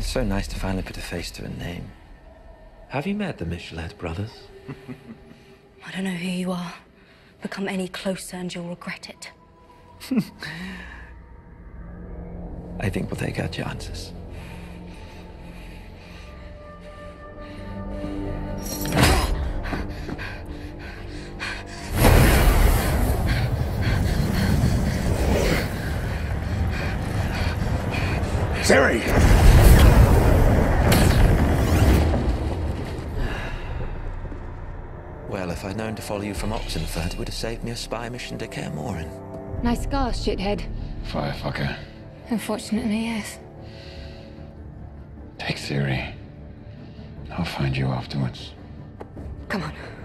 so nice to finally put a face to a name. Have you met the Michelet brothers? I don't know who you are, but come any closer and you'll regret it. I think we'll take our chances. Ciri! Well, if I'd known to follow you from Oxenfurt, it would have saved me a spy mission to Kaer Morhen. Nice scar, shithead. Firefucker. Unfortunately, yes. Take Ciri. I'll find you afterwards. Come on.